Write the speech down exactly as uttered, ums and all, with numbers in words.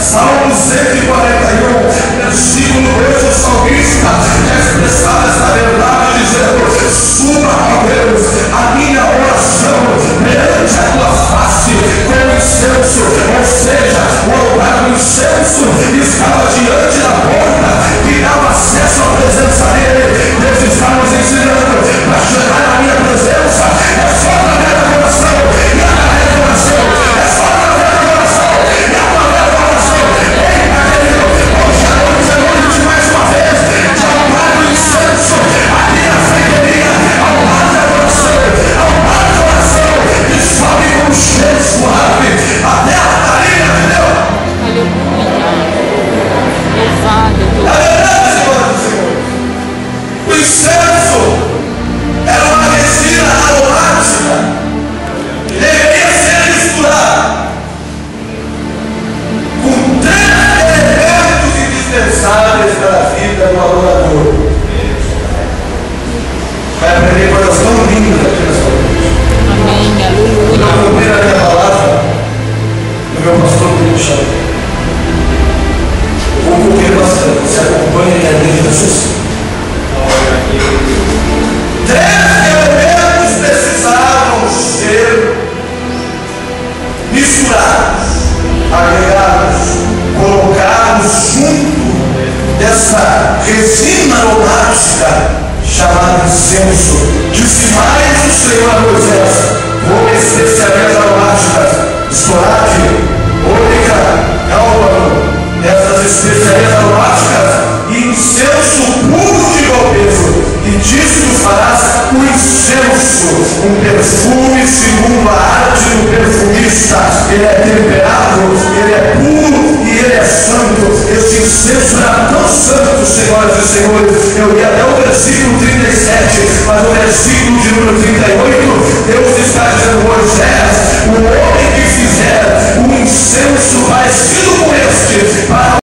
Salmo cento e quarenta e um, versículo dois, o salmista expressava essa verdade, dizendo: suba, ó Deus, a minha oração perante a tua face com incenso. Ou seja, o altar do incenso estava diante da porta que dava acesso à presença dele. Deus está nos ensinando: para chegar na minha presença é só através da oração, e através da oração é só através da oração, e através da oração. Ei, querido, hoje à noite é noite de mais uma vez de altar do incenso aqui na frente, ao lado da oração, ao lado da oração, que sobe com um cheiro suave até a tarefa, entendeu? Louvado, É verdade, Senhor do Senhor. O incenso era uma resina aromática, deveria ser misturado com três elementos indispensáveis para a vida do adorador. Vai aprender coisas tão lindas aqui nessa noite. amém, aleluia. Eu vou ver a minha palavra do meu pastor Cristiano. Eu vou correr bastante, você acompanha a igreja da sua. Três elementos precisavam ser misturados, agregados, colocados junto dessa resina aromática chamada incenso. Disse mais o Senhor a Moisés: vou especiarias aromáticas, estourade, ônica, cálvaro, essas especiarias aromáticas e incenso puro de bom peso. E disso tu farás o incenso, um perfume segundo a arte do perfumista. Ele é temperado, ele é puro e ele é santo. Este incenso era tão santo, senhoras e senhores. Eu li até o versículo trinta e sete, mas o versículo de número trinta e oito, Deus está dizendo: Moisés, o homem que fizer um incenso parecido com este, para